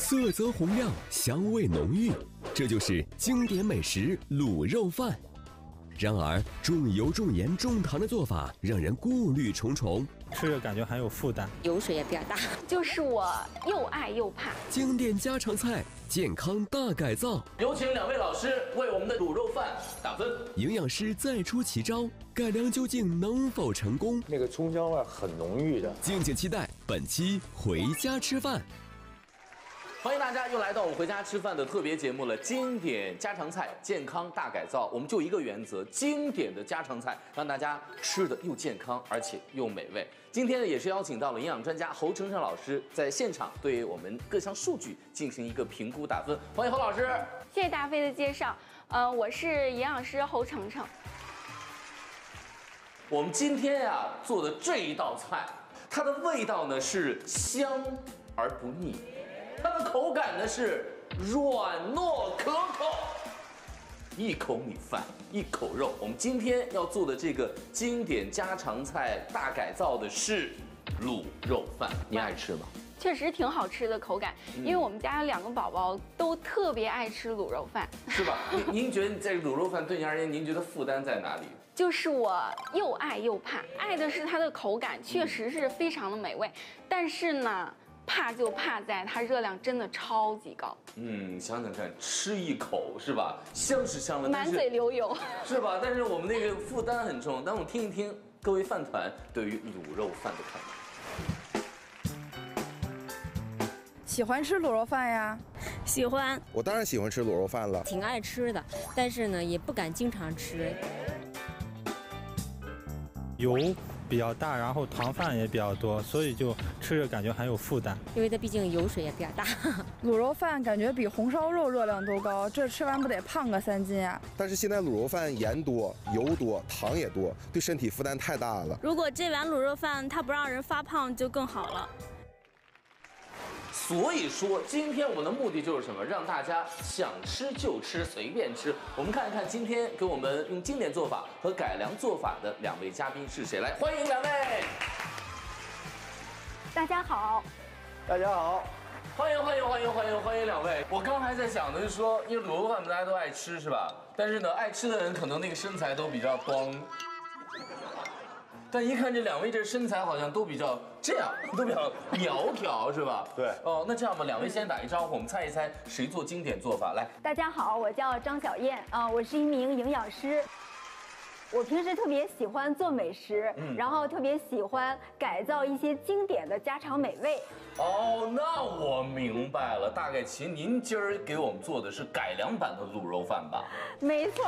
色泽红亮，香味浓郁，这就是经典美食卤肉饭。然而，重油重盐重糖的做法让人顾虑重重， 吃着感觉很有负担， 油水也比较大。 就是我又爱又怕。 经典家常菜，健康大改造。 有请两位老师为我们的卤肉饭打分。 营养师再出奇招，改良究竟能否成功？ 那个葱香味很浓郁的。 敬请期待本期回家吃饭。 欢迎大家又来到我们回家吃饭的特别节目了，经典家常菜，健康大改造。我们就一个原则，经典的家常菜，让大家吃的又健康，而且又美味。今天呢，也是邀请到了营养专家侯成胜老师，在现场对我们各项数据进行一个评估打分。欢迎侯老师。 谢谢大飞的介绍。我是营养师侯成胜。 我们今天呀做的这一道菜，它的味道呢是香而不腻。它的口感呢是软糯可口，一口米饭一口肉。我们今天要做的这个经典家常菜大改造的是卤肉饭，你爱吃吗？ 确实挺好吃的口感，因为我们家有2个宝宝都特别爱吃卤肉饭， 是吧？您觉得这卤肉饭对您而言，您觉得负担在哪里？ 就是我又爱又怕，爱的是它的口感，确实是非常的美味，但是呢。怕就怕在它热量真的超级高。 想想看，吃一口是吧？香是香了， 满嘴流油， 是吧？但是我们那个负担很重。但我听一听各位饭团对于卤肉饭的看法。 喜欢吃卤肉饭呀？ 喜欢。 我当然喜欢吃卤肉饭了， 挺爱吃的，但是呢，也不敢经常吃。 油比较大，然后糖分也比较多，所以就吃着感觉很有负担。 因为它毕竟油水也比较大。 卤肉饭感觉比红烧肉热量都高，这吃完不得胖个3斤啊？ 但是现在卤肉饭盐多、油多、糖也多，对身体负担太大了。 如果这碗卤肉饭它不让人发胖就更好了。 所以说，今天我们的目的就是什么？让大家想吃就吃，随便吃。我们看一看今天给我们用经典做法和改良做法的2位嘉宾是谁？来，欢迎2位。 大家好。 大家好。 欢迎2位。我刚还在想的是说，因为卤肉饭大家都爱吃是吧？但是呢，爱吃的人可能那个身材都比较光。但一看这2位这身材好像都比较这样，都比较苗条是吧？ 对。 哦，那这样吧，2位先打一招呼，我们猜一猜谁做经典做法。来， 大家好，我叫张小燕我是一名营养师。我平时特别喜欢做美食，然后特别喜欢改造一些经典的家常美味。 哦，那我明白了，大概其实您今儿给我们做的是改良版的卤肉饭吧？ 没错。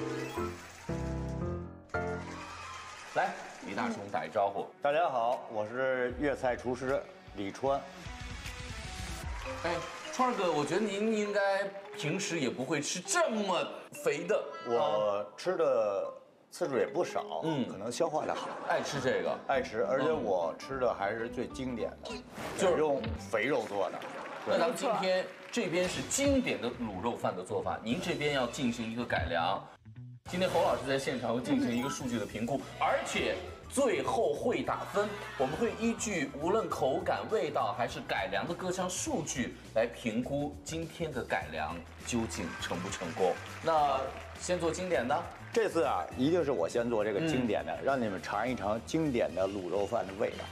来，李大叔打一招呼。 大家好，我是粤菜厨师李川。 哎，川儿哥，我觉得您应该平时也不会吃这么肥的。 我吃的次数也不少，可能消化的好。 爱吃这个， 爱吃，而且我吃的还是最经典的，就是用肥肉做的。 那咱们今天这边是经典的卤肉饭的做法，您这边要进行一个改良。今天侯老师在现场会进行一个数据的评估，而且最后会打分，我们会依据无论口感、味道还是改良的各项数据来评估今天的改良究竟成不成功。那先做经典的， 这次啊，一定是我先做这个经典的，让你们尝一尝经典的卤肉饭的味道。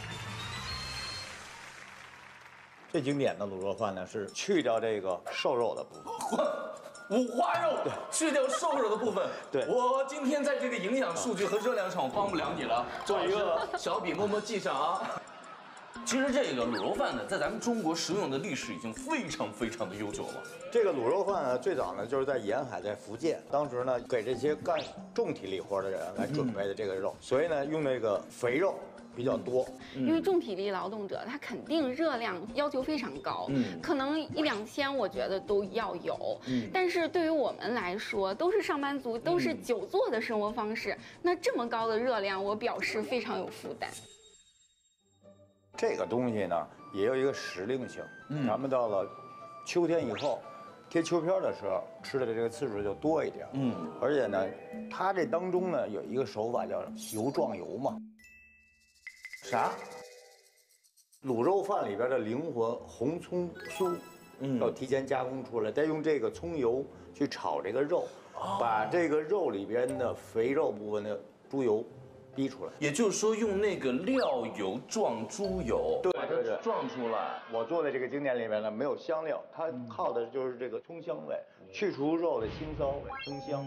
最经典的卤肉饭呢，是去掉这个瘦肉的部分。 五花肉，去掉瘦肉的部分。 对， 我今天在这个营养数据和热量上，我帮不了你了。做一个小笔，默默记上啊。其实这个卤肉饭呢，在咱们中国食用的历史已经非常的悠久了。 这个卤肉饭呢，最早呢就是在沿海，在福建，当时呢给这些干重体力活的人来准备的这个肉，所以呢用这个肥肉比较多。 因为重体力劳动者他肯定热量要求非常高，可能1-2千我觉得都要有。但是对于我们来说，都是上班族，都是久坐的生活方式，那这么高的热量，我表示非常有负担。 这个东西呢，也有一个时令性。咱们到了秋天以后，贴秋膘的时候，吃的这个次数就多一点。而且呢，它这当中呢有一个手法叫油撞油嘛。 啥？ 卤肉饭里边的灵魂红葱酥，要提前加工出来，再用这个葱油去炒这个肉，把这个肉里边的肥肉部分的猪油逼出来。 也就是说，用那个料油撞猪油， 对把它撞出来。 我做的这个经典里面呢，没有香料，它靠的就是这个葱香味，去除肉的腥臊味，增香。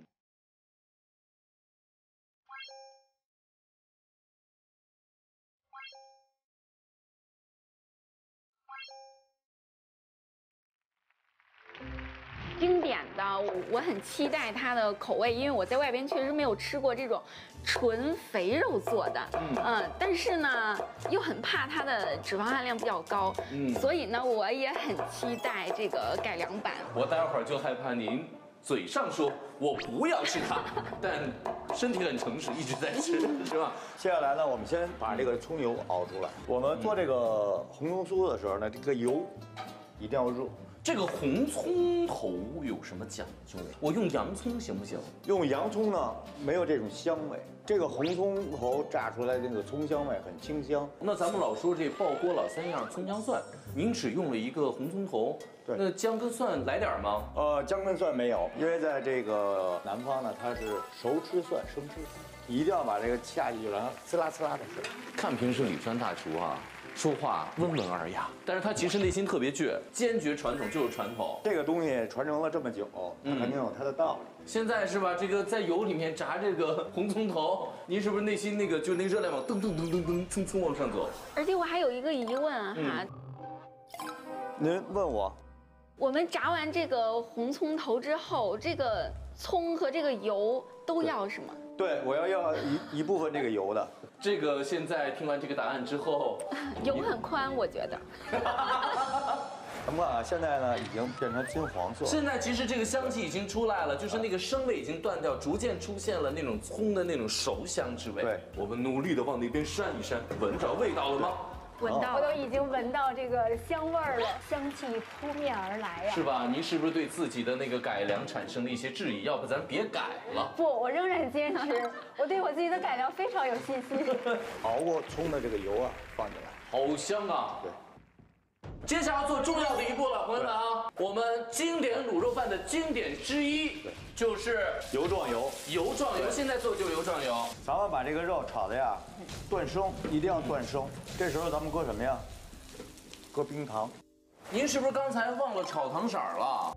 经典的，我很期待它的口味，因为我在外边确实没有吃过这种纯肥肉做的，但是呢又很怕它的脂肪含量比较高，所以呢我也很期待这个改良版。 我待会儿就害怕您嘴上说我不要吃它，但身体很诚实，一直在吃，是吧？ 接下来呢，我们先把这个葱油熬出来。我们做这个红葱酥的时候呢，这个油一定要热。 这个红葱头有什么讲究？我用洋葱行不行？ 用洋葱呢，没有这种香味。这个红葱头炸出来的那个葱香味很清香。 那咱们老说这爆锅老三样葱姜蒜，您只用了一个红葱头， 对， 那姜跟蒜来点吗？ 姜跟蒜没有，因为在这个南方呢，它是熟吃蒜，生吃，一定要把这个下去，然后呲啦呲啦的吃。 看平时李川大厨啊，说话温文尔雅，但是他其实内心特别倔，坚决传统就是传统。 这个东西传承了这么久，它肯定有它的道理。 现在是吧？这个在油里面炸这个红葱头，您是不是内心那个就那热量往噔噔噔噔噔蹭蹭往上走？ 而且我还有一个疑问哈， 您问我， 我们炸完这个红葱头之后，这个葱和这个油都要是吗？ 对，我要一部分这个油的。 这个现在听完这个答案之后， 油很宽，我觉得。 咱们看啊，现在呢已经变成金黄色。 现在其实这个香气已经出来了，就是那个生味已经断掉，逐渐出现了那种葱的那种熟香之味。 对， 我们努力的往那边扇一扇，闻着味道了吗？ 闻到， 我都已经闻到这个香味儿了，香气扑面而来呀。 是吧？您是不是对自己的那个改良产生了一些质疑？要不咱别改了？ 不，我仍然坚持，我对我自己的改良非常有信心。 熬过葱的这个油啊，放进来， 好香啊！ 对。 接下来要做重要的一步了，朋友们啊，我们经典卤肉饭的经典之一就是油撞油。 油撞油，现在做就油撞油。 咱们把这个肉炒的呀，断生，一定要断生。这时候咱们搁什么呀？搁冰糖。 您是不是刚才忘了炒糖色了？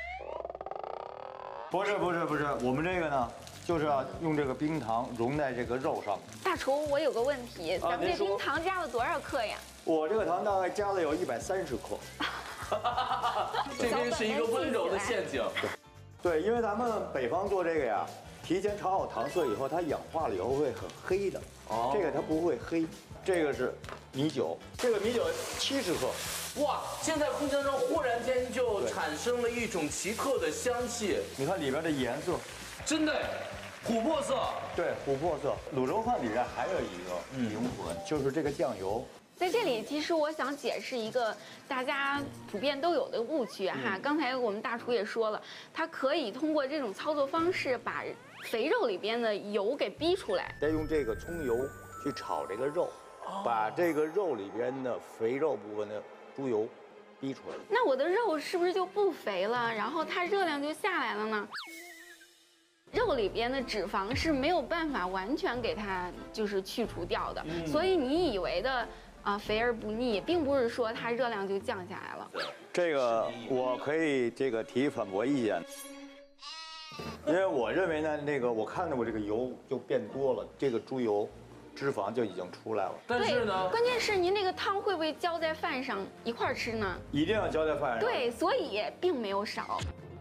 不是，我们这个呢，就是要用这个冰糖融在这个肉上。 大厨，我有个问题，咱们这冰糖加了多少克呀？ 我这个糖大概加了有130克。 这边是一个温柔的陷阱。 对，因为咱们北方做这个呀，提前炒好糖色以后，它氧化了以后会很黑的。哦，这个它不会黑。这个是米酒，这个米酒70克。 哇！现在空气中忽然间就产生了一种奇特的香气。 你看里边的颜色， 真的，琥珀色。 对，琥珀色。卤肉饭里边还有一个灵魂，就是这个酱油。 在这里，其实我想解释一个大家普遍都有的误区哈。刚才我们大厨也说了，它可以通过这种操作方式把肥肉里边的油给逼出来， 再用这个葱油去炒这个肉，把这个肉里边的肥肉部分的猪油逼出来。 那我的肉是不是就不肥了？然后它热量就下来了呢？肉里边的脂肪是没有办法完全给它就是去除掉的，所以你以为的。肥而不腻，并不是说它热量就降下来了。 这个我可以提反驳意见，因为我认为呢，我看到我这个油就变多了，这个猪油脂肪就已经出来了。 但是呢， 关键是您这个汤会不会浇在饭上一块儿吃呢？ 一定要浇在饭上。 对，所以并没有少。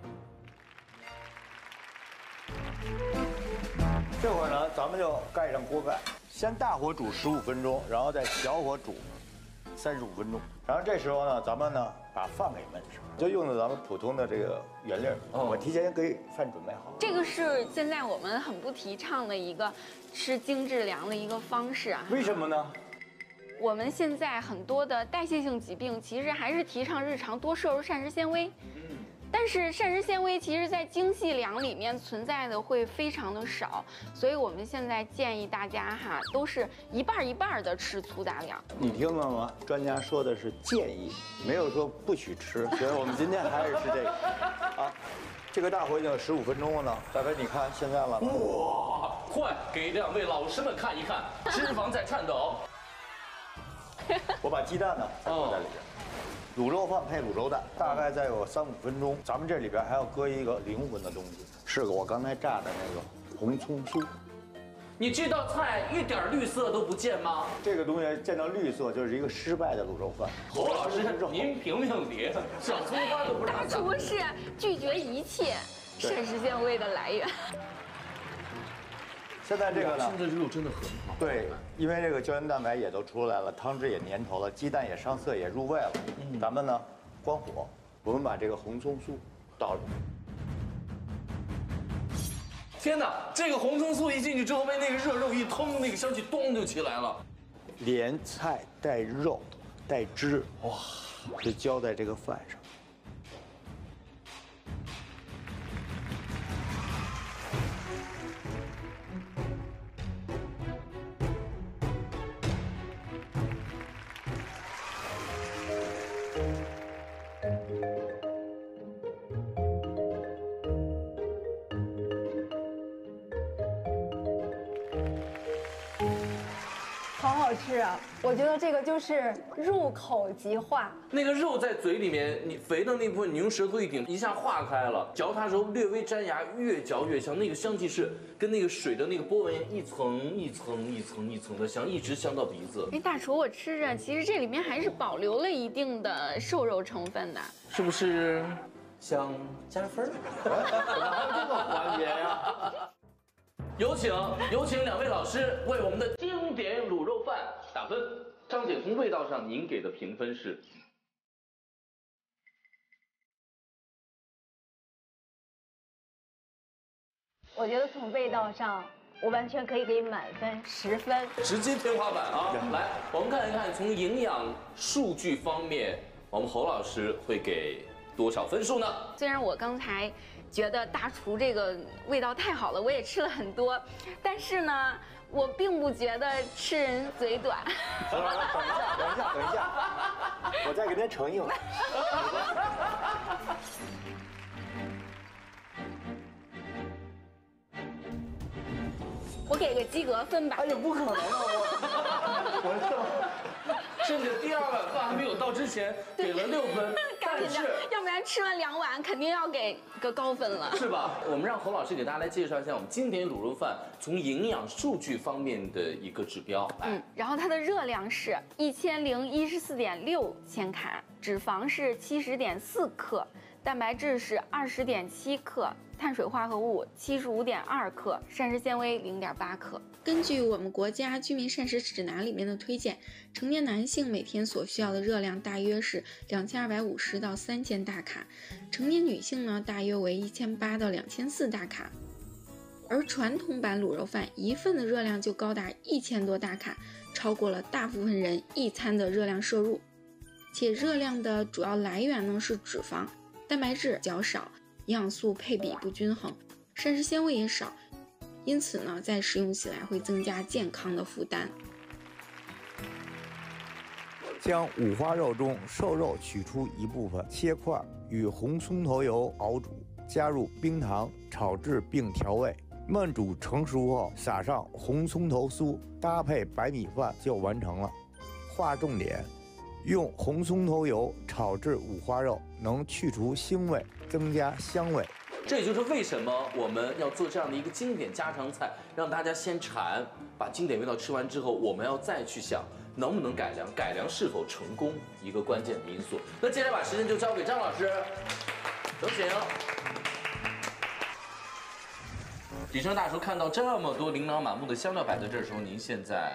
这会儿呢，咱们就盖上锅盖。先大火煮15分钟，然后再小火煮35分钟，然后这时候呢，咱们呢把饭给焖上，就用的咱们普通的这个原粒儿。我提前给饭准备好。 这个是现在我们很不提倡的一个吃精致粮的一个方式啊。 为什么呢？ 我们现在很多的代谢性疾病，其实还是提倡日常多摄入膳食纤维。 但是膳食纤维其实在精细粮里面存在的会非常的少，所以我们现在建议大家哈，都是一半一半的吃粗杂粮。 你听了吗？专家说的是建议，没有说不许吃，所以我们今天还是吃这个啊。这个大火已经有15分钟了呢，大哥你看现在了吗？ 哇，快给2位老师们看一看，脂肪在颤抖。 我把鸡蛋呢放在里边。卤肉饭配卤肉蛋，大概再有3、5分钟。咱们这里边还要搁一个灵魂的东西，是我刚才炸的那个红葱酥。 你这道菜一点绿色都不见吗？ 这个东西见到绿色就是一个失败的卤肉饭。 侯老师，您评评理，小葱花都不让。 大厨是拒绝一切膳食纤维的来源。 现在这个呢， 现在肉真的很好。 对，因为这个胶原蛋白也都出来了，汤汁也粘稠了，鸡蛋也上色也入味了。咱们呢，关火，我们把这个红葱酥倒里。 天哪，这个红葱酥一进去之后，被那个热肉一通，那个香气咚就起来了。 连菜带肉带汁，哇，就浇在这个饭上。 好好吃啊！我觉得这个就是入口即化。 那个肉在嘴里面，你肥的那部分，你用舌头一顶，一下化开了。嚼它的时候略微粘牙，越嚼越香。那个香气是跟那个水的那个波纹一层一层一层一层的香，一直香到鼻子。 哎，大厨，我吃着，其实这里面还是保留了一定的瘦肉成分的， 是不是想加分？ 怎么还有这个环节呀？ 有请2位老师为我们的经典卤肉饭打分。张姐，从味道上您给的评分是？ 我觉得从味道上，我完全可以给满分10分， 直接天花板啊！来，我们看一看从营养数据方面，我们侯老师会给多少分数呢？ 虽然我刚才觉得大厨这个味道太好了，我也吃了很多，但是呢，我并不觉得吃人嘴短。 等一下，我再给您盛一碗。 我给个及格分吧。 哎呀，不可能啊！ 甚至第2碗饭还没有到之前给了6分，但是要不然吃完2碗肯定要给个高分了， 是吧？我们让侯老师给大家来介绍一下我们经典卤肉饭从营养数据方面的一个指标。 然后它的热量是1014.6千卡，脂肪是70.4克，蛋白质是20.7克。碳水化合物75.2克，膳食纤维0.8克。根据我们国家居民膳食指南里面的推荐，成年男性每天所需要的热量大约是2250到3000大卡，成年女性呢大约为1800到2400大卡。而传统版卤肉饭一份的热量就高达1000多大卡，超过了大部分人一餐的热量摄入。且热量的主要来源呢是脂肪，蛋白质较少。营养素配比不均衡，膳食纤维也少，因此呢，在食用起来会增加健康的负担。 将五花肉中瘦肉取出一部分，切块，与红葱头油熬煮，加入冰糖炒制并调味。焖煮成熟后，撒上红葱头酥，搭配白米饭就完成了。划重点：用红葱头油炒制五花肉，能去除腥味，增加香味。 这也就是为什么我们要做这样的一个经典家常菜，让大家先馋，把经典味道吃完之后，我们要再去想能不能改良，改良是否成功一个关键的因素。那接下来把时间就交给张老师，有请。底生大厨看到这么多琳琅满目的香料摆在这儿的时候，您现在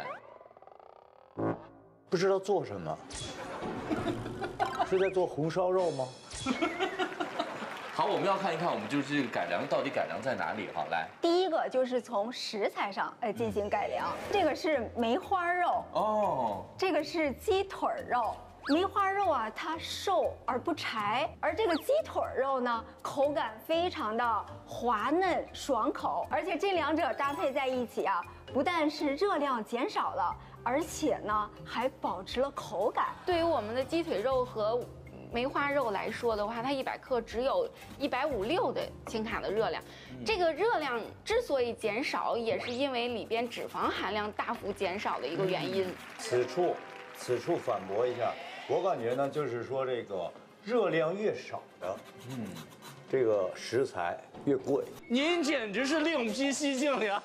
不知道做什么，是在做红烧肉吗？ 好，我们要看一看，我们就是这个改良到底改良在哪里？好，来， 第一个就是从食材上进行改良，这个是梅花肉哦，这个是鸡腿肉， 梅花肉啊，它瘦而不柴，而这个鸡腿肉呢，口感非常的滑嫩爽口，而且这两者搭配在一起啊，不但是热量减少了，而且呢还保持了口感。 对于我们的鸡腿肉和梅花肉来说的话，它100克只有156的轻卡的热量。这个热量之所以减少，也是因为里边脂肪含量大幅减少的一个原因。 此处反驳一下，我感觉呢，就是说这个热量越少的，这个食材越贵。 您简直是另辟蹊径呀！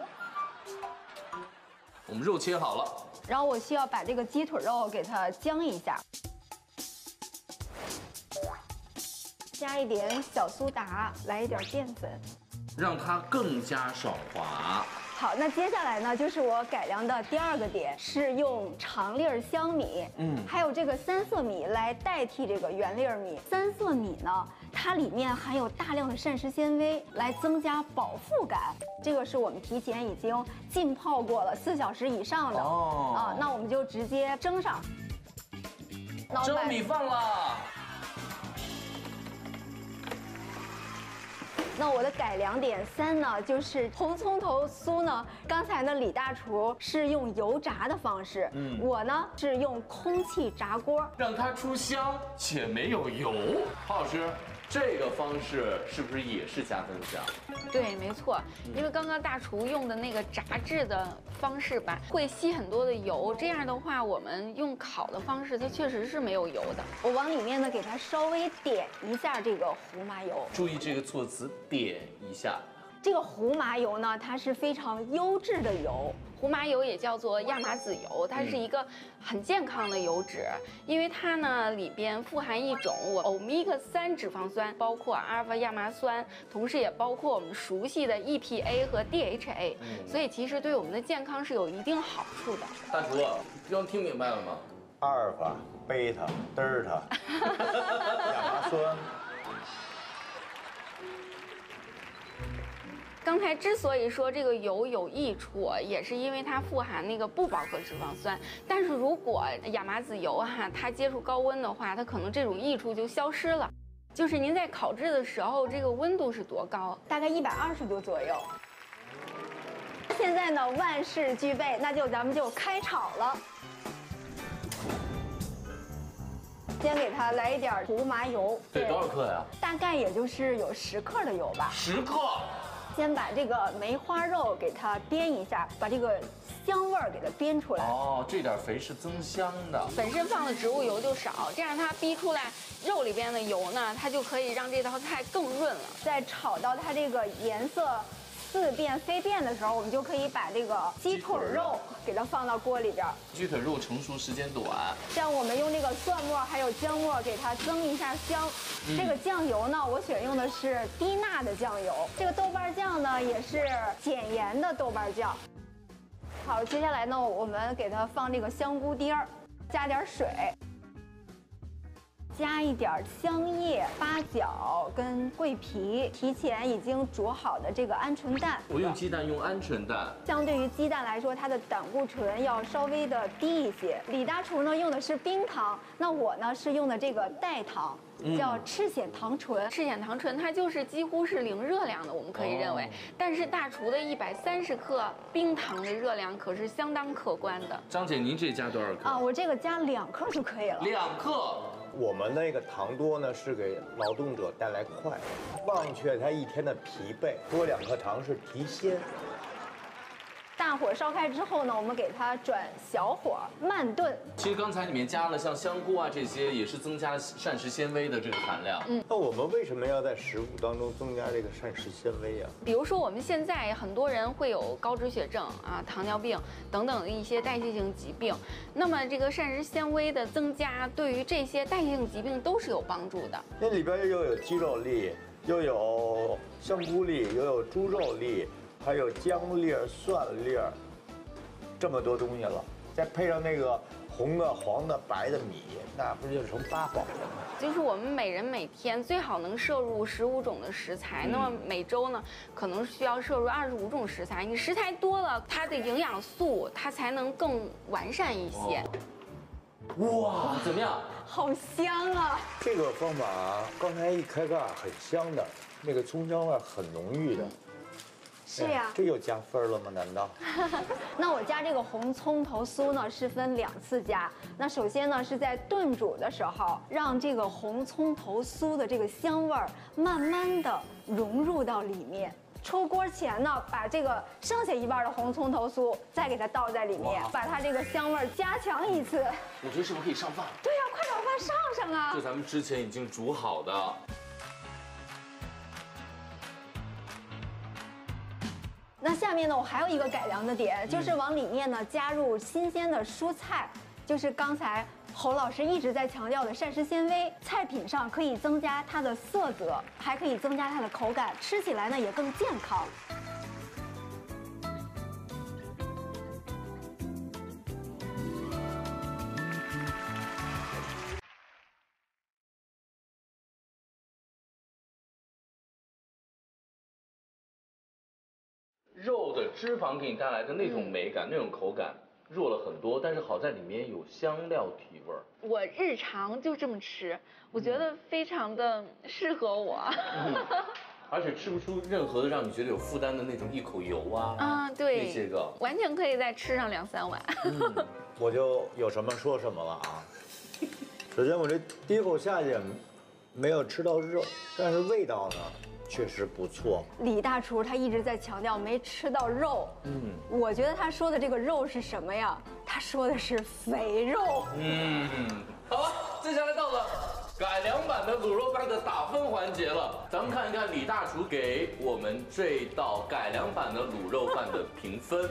我们肉切好了， 然后我需要把这个鸡腿肉给它姜一下。加一点小苏打，来一点淀粉， 让它更加爽滑。 好，那接下来呢，就是我改良的第2个点，是用长粒香米，还有这个3色米来代替这个圆粒米。3色米呢，它里面含有大量的膳食纤维，来增加饱腹感。这个是我们提前已经浸泡过了4小时以上的那我们就直接蒸上。 蒸米饭了。 那我的改良点3呢，就是红葱头酥呢。刚才呢，李大厨是用油炸的方式，我呢是用空气炸锅， 让它出香且没有油。郝老师，这个方式是不是也是加增香？ 对，没错，因为刚刚大厨用的那个炸制的方式吧，会吸很多的油，这样的话，我们用烤的方式，它确实是没有油的。 我往里面呢给它稍微点一下这个胡麻油， 注意这个措辞，点一下。 这个胡麻油呢，它是非常优质的油。 胡麻油也叫做亚麻籽油，它是一个很健康的油脂，因为它呢里边富含一种欧米伽3脂肪酸，包括阿尔法亚麻酸，同时也包括我们熟悉的 EPA 和 DHA，所以其实对我们的健康是有一定好处的。 大厨，这样听明白了吗？ 阿尔法、贝塔、德尔塔、亚麻酸。 刚才之所以说这个油有益处，也是因为它富含那个不饱和脂肪酸。但是如果亚麻籽油它接触高温的话，它可能这种益处就消失了。就是您在烤制的时候，这个温度是多高？ 大概120度左右。现在呢，万事俱备，那咱们就开炒了。先给它来一点胡麻油， 得多少克呀？ 大概也就是有10克的油吧。 10克。 先把这个梅花肉给它煸一下，把这个香味儿给它煸出来。 这点肥是增香的。 本身放的植物油就少，这样它逼出来肉里边的油呢，它就可以让这道菜更润了。 在炒到它这个颜色似变非变的时候，我们就可以把这个鸡腿肉给它放到锅里边。 鸡腿肉成熟时间短， 像我们用这个蒜末还有姜末给它增一下香。这个酱油呢，我选用的是低钠的酱油。这个豆瓣酱呢，也是减盐的豆瓣酱。好，接下来呢，我们给它放这个香菇丁儿，加点水。加一点香叶、八角跟桂皮，提前已经煮好的这个鹌鹑蛋。 不用鸡蛋，用鹌鹑蛋。 相对于鸡蛋来说，它的胆固醇要稍微的低一些。李大厨呢用的是冰糖，那我呢是用的这个代糖，叫赤藓糖醇。 赤藓糖醇它就是几乎是零热量的，我们可以认为。但是大厨的130克冰糖的热量可是相当可观的。 张姐，您这加多少克？ 我这个加2克就可以了。 2克。 我们那个糖多呢，是给劳动者带来快乐，忘却他一天的疲惫。多2克糖是提鲜。 大火烧开之后呢，我们给它转小火慢炖。 其实刚才里面加了像香菇啊这些，也是增加了膳食纤维的这个含量。 那我们为什么要在食物当中增加这个膳食纤维啊？ 比如说我们现在很多人会有高脂血症糖尿病等等的一些代谢性疾病，那么这个膳食纤维的增加对于这些代谢性疾病都是有帮助的。 那里边又有鸡肉粒，又有香菇粒，又有猪肉粒。还有姜粒、蒜粒，这么多东西了，再配上那个红的、黄的、白的米，那不就成8宝了吗？ 就是我们每人每天最好能摄入15种的食材，那么每周呢，可能需要摄入25种食材。你食材多了，它的营养素它才能更完善一些。 哇，怎么样？ 好香啊！ 这个方法刚才一开盖很香的，那个葱香味很浓郁的。 是呀， 这又加分了吗？难道？ 那我加这个红葱头酥呢，是分2次加。那首先呢，是在炖煮的时候，让这个红葱头酥的这个香味儿慢慢的融入到里面。出锅前呢，把这个剩下一半的红葱头酥再给它倒在里面，把它这个香味儿加强一次。 我觉得是不是可以上饭？ 对呀，快把饭上啊！ 这咱们之前已经煮好的。 那下面呢，我还有一个改良的点，就是往里面呢加入新鲜的蔬菜，就是刚才侯老师一直在强调的膳食纤维。菜品上可以增加它的色泽，还可以增加它的口感，吃起来呢也更健康。 肉的脂肪给你带来的那种美感、那种口感弱了很多，但是好在里面有香料提味儿。 我日常就这么吃，我觉得非常的适合我。 而且吃不出任何的让你觉得有负担的那种一口油啊， 对， 那些个完全可以再吃上2、3碗。 我就有什么说什么了啊。首先我这第一口下去没有吃到肉，但是味道呢确实不错。 李大厨他一直在强调没吃到肉，我觉得他说的这个肉是什么呀？他说的是肥肉。 好了，接下来到了改良版的卤肉饭的打分环节了，咱们看一看李大厨给我们这道改良版的卤肉饭的评分。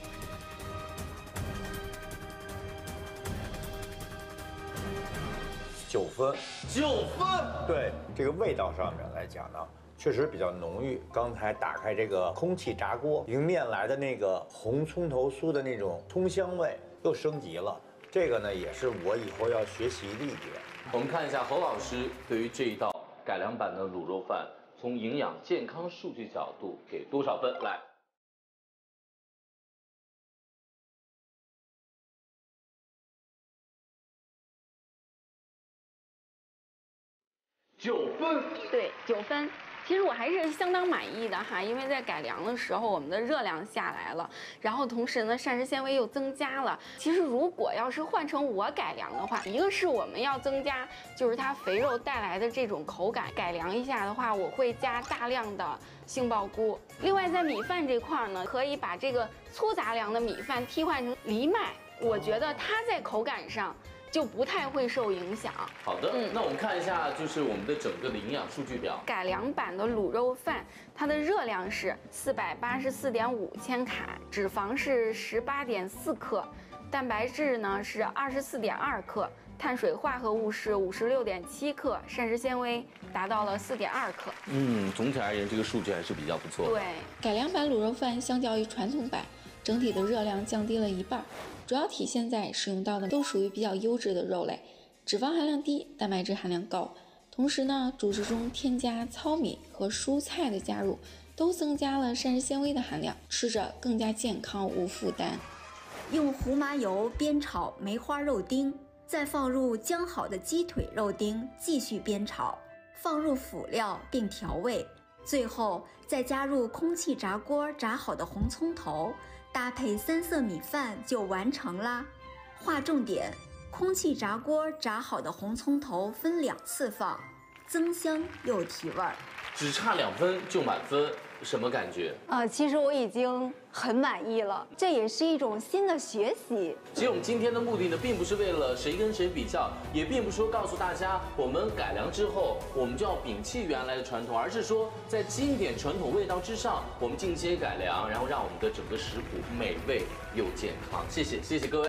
9分 ，9分。 对，这个味道上面来讲呢，确实比较浓郁。刚才打开这个空气炸锅，迎面来的那个红葱头酥的那种葱香味又升级了。这个呢，也是我以后要学习的一点。 我们看一下侯老师对于这一道改良版的卤肉饭，从营养健康数据角度给多少分？来。9分， 对，9分。其实我还是相当满意的哈，因为在改良的时候，我们的热量下来了，然后同时呢，膳食纤维又增加了。其实如果要是换成我改良的话，一个是我们要增加就是它肥肉带来的这种口感，改良一下的话，我会加大量的杏鲍菇。另外在米饭这块呢，可以把这个粗杂粮的米饭替换成藜麦，我觉得它在口感上就不太会受影响。 好的，那我们看一下，就是我们的整个的营养数据表。 改良版的卤肉饭，它的热量是484.5千卡，脂肪是18.4克，蛋白质呢是24.2克，碳水化合物是56.7克，膳食纤维达到了4.2克。 总体而言，这个数据还是比较不错的。 对， 改良版卤肉饭相较于传统版，整体的热量降低了1半。主要体现在使用到的都属于比较优质的肉类，脂肪含量低，蛋白质含量高。同时呢，主食中添加糙米和蔬菜的加入，都增加了膳食纤维的含量，吃着更加健康无负担。 用胡麻油煸炒梅花肉丁，再放入姜好的鸡腿肉丁，继续煸炒，放入辅料并调味，最后再加入空气炸锅炸好的红葱头，搭配3色米饭就完成啦。划重点，空气炸锅炸好的红葱头分2次放，增香又提味儿。 只差2分就满分，什么感觉？ 其实我已经很满意了，这也是一种新的学习。 其实我们今天的目的呢，并不是为了谁跟谁比较，也并不是说告诉大家我们改良之后我们就要摒弃原来的传统，而是说在经典传统味道之上，我们进行一些改良，然后让我们的整个食谱美味又健康。谢谢各位。